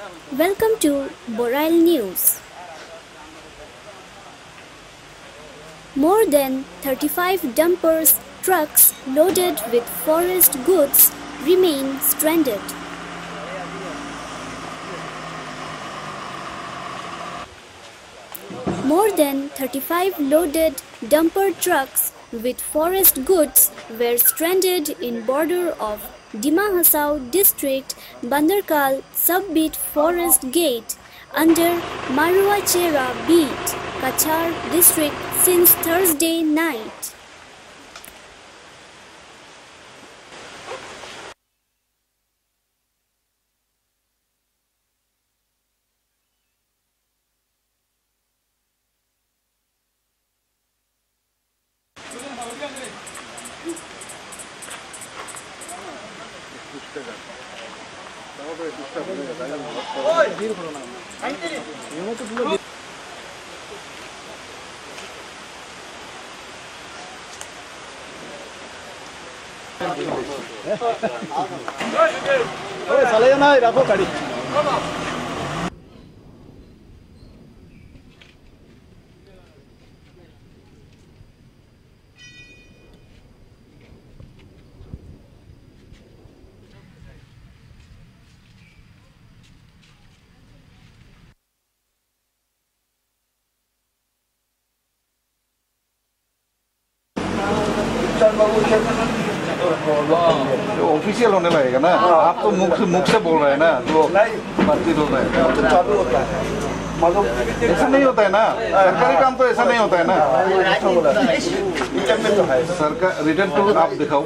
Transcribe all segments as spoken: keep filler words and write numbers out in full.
Welcome to Borail News. More than thirty-five dumpers trucks loaded with forest goods remain stranded. More than thirty-five loaded dumper trucks with forest goods were stranded in border of Dima Hasao district Bandarkal sub-beat forest gate under Maruachera beat, Kachar district since Thursday night. Official होने लगेगा ना। आप तो मुख से मुख से बोल रहे हैं ना, तो बातचीत होता है। चालू होता है, ऐसा नहीं होता है ना। सरकारी काम तो ऐसा नहीं होता है ना। सरकार रिटर्न टू आप दिखाओ।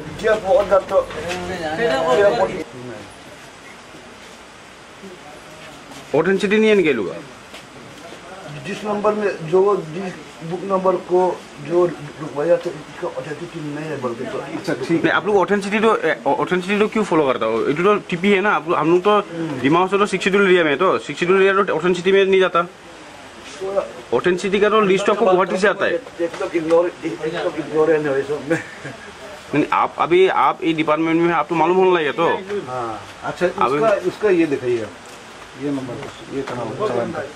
ऑथेंटिसिटी नहीं है इनके लोग। जिस नंबर में जो जिस बुक नंबर को जो रुकवाया था इसका ऑथेंटिसिटी नहीं है बल्कि तो अच्छा ठीक है। आप लोग ऑथेंटिसिटी तो ऑथेंटिसिटी तो क्यों फॉलो करता हो? ये तो टीपी है ना। आप हम लोग तो दिमाग से तो सिक्स शेड्यूल एरिया में तो सिक्स शेड्यूल एरिया तो ऑथेंटिसिटी में नहीं जाता। ऑथेंटिसिटी का तो लिस्ट आपको गुवाहाटी से आता है। नहीं आप अभी आप ये डिपार्टमेंट में आप तो मालूम होने लगे तो। हाँ अच्छा उसका उसका ये दिखाइए, ये नंबर ये कहाँ चलान का।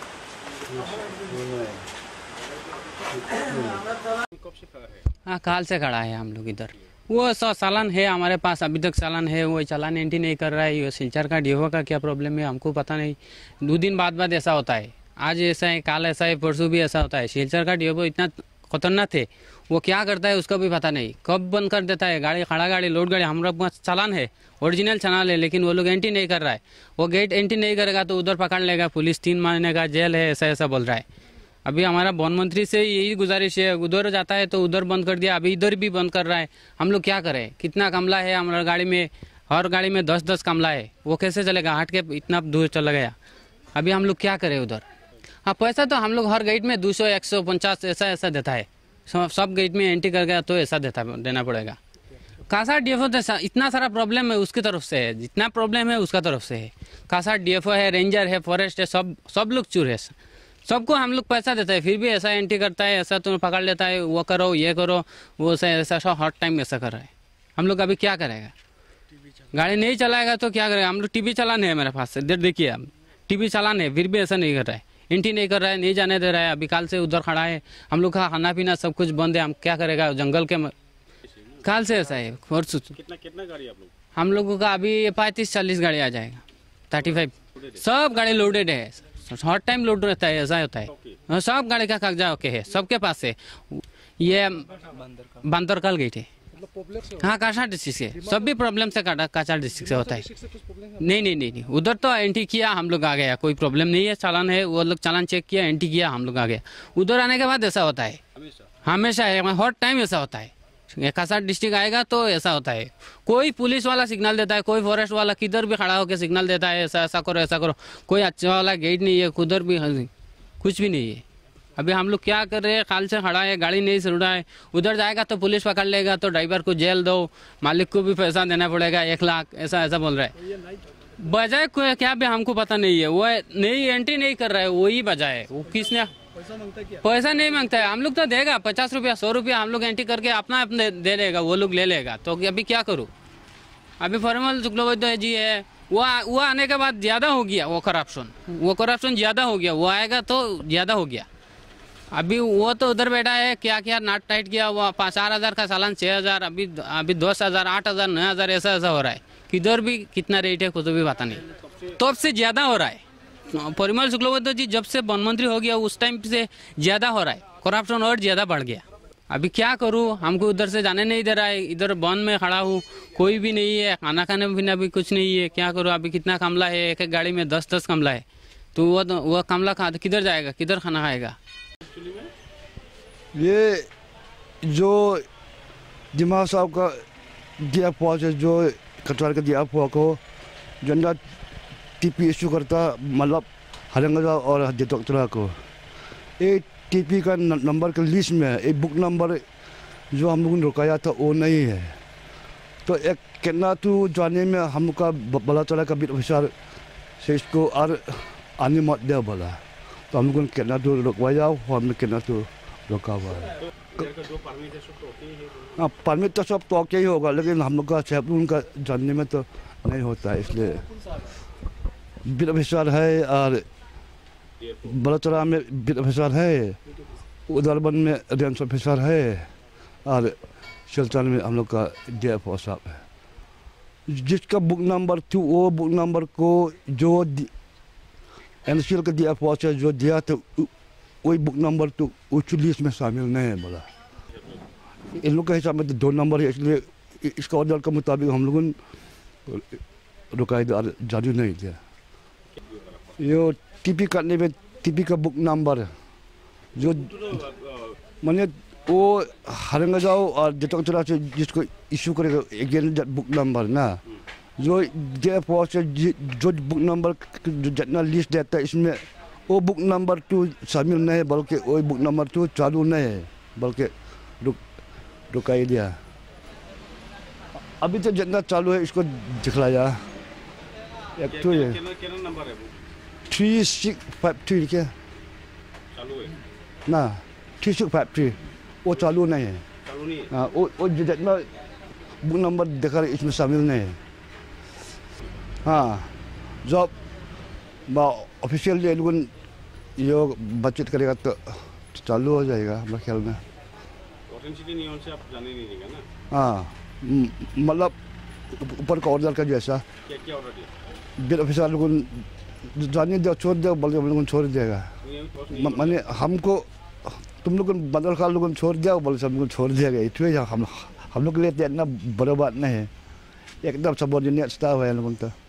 हाँ काल से खड़ा है हम लोग इधर। वो सौ चालान है हमारे पास, अभी तक चालान है। वो चालान एंट्री नहीं कर रहा है। ये सिलचर का डीओ का क्या प्रॉब्लम है हमको पता नहीं। दो दिन बाद बाद ऐसा होता है, आज ऐसा है, काल ऐसा है, परसों भी ऐसा होता है। सिलचर का डीओ इतना खतरनाक है, वो क्या करता है उसका भी पता नहीं। कब बंद कर देता है गाड़ी, खड़ा गाड़ी, लोड गाड़ी। हमारे पास चालान है, ओरिजिनल चालान है, लेकिन वो लोग एंट्री नहीं कर रहा है। वो गेट एंट्री नहीं करेगा तो उधर पकड़ लेगा पुलिस, तीन महीने का जेल है, ऐसा ऐसा बोल रहा है। अभी हमारा वन मंत्री से यही गुजारिश है, उधर जाता है तो उधर बंद कर दिया, अभी इधर भी बंद कर रहा है। हम लोग क्या करें? कितना कमला है हमारा गाड़ी में, हर गाड़ी में दस दस कमला है। वो कैसे चलेगा? हट के इतना दूर चला गया। अभी हम लोग क्या करें उधर? हाँ पैसा तो हम लोग हर गेट में दो सौ एक सौ पचास ऐसा ऐसा देता है। सब गेट में एंट्री कर गया तो ऐसा देता देना पड़ेगा। कासा डीएफओ इतना सारा प्रॉब्लम है उसकी तरफ से है, जितना प्रॉब्लम है उसका तरफ से है। कासा डीएफओ है, रेंजर है, फॉरेस्ट है, सब सब लोग चूर है। सबको हम लोग पैसा देते हैं, फिर भी ऐसा एंट्री करता है, ऐसा तो पकड़ लेता है, वो करो ये करो वो ऐसा ऐसा हर टाइम ऐसा कर रहा है। हम लोग अभी क्या करेगा? गाड़ी नहीं चलाएगा तो क्या करेगा? हम लोग टीवी चलाने है मेरे पास से, देर देखिए हम टीवी चलाने है, फिर भी ऐसा नहीं कर रहा है, एंट्री नहीं कर रहा है, नहीं जाने दे रहा है। अभी काल से उधर खड़ा है, हम लोग का खाना पीना सब कुछ बंद है। हम क्या करेगा? जंगल के काल से ऐसा है। और कितना कितना गाड़ी आप लोग? हम लोगों का अभी पैंतीस चालीस गाड़ी आ जाएगा, थर्टी फाइव सब गाड़ी लोडेड है, हर टाइम लोड रहता है, ऐसा होता है। सब गाड़ी का कागजा ओके है, सबके पास है। ये बंदरकल गेट है, हाँ काछा डिस्ट्रिक्ट से, सब भी प्रॉब्लम से काछा डिस्ट्रिक्ट से होता है। नहीं नहीं नहीं नहीं उधर तो एंट्री किया, हम लोग आ गया, कोई प्रॉब्लम नहीं है। चालान है, वो लोग चालान चेक किया, एंट्री किया, हम लोग आ गया। उधर आने के बाद ऐसा होता है, हमेशा है, हर टाइम ऐसा होता है। काछा डिस्ट्रिक्ट आएगा तो ऐसा होता है। कोई पुलिस वाला सिग्नल देता है, कोई फॉरेस्ट वाला किधर भी खड़ा होकर सिग्नल देता है, ऐसा ऐसा करो ऐसा करो। कोई अच्छा वाला गेट नहीं है, उधर भी कुछ भी नहीं है। अभी हम लोग क्या कर रहे हैं? काल से खड़ा है, गाड़ी नहीं चल रहा है। उधर जाएगा तो पुलिस पकड़ लेगा, तो ड्राइवर को जेल दो, मालिक को भी पैसा देना पड़ेगा एक लाख, ऐसा ऐसा बोल रहा है। बजाय क्या भी हमको पता नहीं है। वो नहीं एंट्री नहीं कर रहा है, वही बजा है। वो किसने पैसा नहीं मांगता है, हम लोग तो देगा पचास रुपया सौ रुपया, हम लोग एंट्री करके अपना अपने दे देगा, वो लोग ले लेगा। तो अभी क्या करूँ? अभी फॉर्मल शुक्लवैद्य जी है, वो वो आने के बाद ज़्यादा हो गया वो करप्शन, वो करप्शन ज़्यादा हो गया, वो आएगा तो ज़्यादा हो गया। अभी वो तो उधर बैठा है, क्या क्या नाट टाइट किया, वो पाँच चार हज़ार का सालान छः हज़ार, अभी अभी दस हज़ार आठ हज़ार नौ हज़ार ऐसा ऐसा हो रहा है। किधर भी कितना रेट है कुछ भी पता नहीं, तो अब से ज़्यादा हो रहा है। परिमल शुक्लबैद्य जी जब से वन मंत्री हो गया उस टाइम से ज़्यादा हो रहा है, करप्शन और ज़्यादा बढ़ गया। अभी क्या करूँ, हमको उधर से जाने नहीं दे रहा है, इधर वन में खड़ा हूँ, कोई भी नहीं है, खाना खाने पीना भी कुछ नहीं है, क्या करूँ। अभी कितना कमला है, एक एक गाड़ी में दस दस कमला है, तो वो वो कमला खा किधर जाएगा, किधर खाना खाएगा। ये जो दिमाग साहब का दिया हुआ है, जो कटवाल का दिया हुआ को जनता टीपी इशू करता, मतलब हरंगजा और डॉक्टर को एक टीपी का नंबर के लिस्ट में एक बुक नंबर जो हम लोगों ने रुकाया था वो नहीं है। तो एक कितना तो जाने में हम लोग का बला चला का बीट विचार से इसको और आने मत दे बोला, तो हम लोगों ने कितना तो रुकवाया, हमने कितना तो रुका हुआ है। हाँ, परमिट तो सब तो ओके ही होगा, लेकिन हम लोग का सेफ उनका जानने में तो नहीं होता है, इसलिए बीट विचार है और बड़ोतरा में बीट ऑफिसर है, उदरबन में रेंज ऑफिसर है और सिलचर में हम लोग का डी एफ ओ साहब है। जिसका बुक नंबर थी वो बुक नंबर को जो एन सी एल का डी एफ ओ से जो दिया था वही बुक नंबर तो उस लिस्ट में शामिल नहीं है बोला। इन लोग के हिसाब में तो दो नंबर है, इसलिए इसका ऑर्डर के मुताबिक हम लोगों ने रुकाई जारी नहीं दिया। ये टीपी करने में टीपी का बुक नंबर जो मैंने वो हरंगा जाओ और जितना चला से जिसको इशू करेगा अगेन बुक नंबर ना, जो जे फोर से जो बुक नंबर जो जितना लिस्ट देता है इसमें वो बुक नंबर टू शामिल नहीं है, बल्कि वो बुक नंबर टू चालू नहीं है, बल्कि रुक रुकाई दिया। अभी तो जितना चालू है इसको दिखलाया एक तो ये थ्री सिक्स फाइव थ्री क्या चालू है ना, थ्री सिक्स फाइव थ्री वो चालू नहीं है। चालू नहीं है। हाँ, वो वो जितना बुक नंबर देखा रहे इसमें शामिल नहीं है। हाँ, जब ऑफिशियल ये लोग ये बातचीत करेगा तो चालू हो जाएगा हमारे ख्याल में। ऑथेंटिसिटी नियम से आप जाने नहीं देगा ना। हाँ, मतलब ऊपर का ऑर्डर का जैसा क्या क्या ऑर्डर दिया बिल ऑफिसर लोगों जाने दो छोड़ दो बोल के हम लोगों छोड़ देगा। मैंने हमको तुम लोग बदल खाल लोगों छोड़ दिया बोले सब लोग छोड़ दिया गया, इसलिए हम हम लोग के लिए इतना बड़ा बात नहीं है, एकदम सबॉर्डिनेट स्टाफ है लोगों का।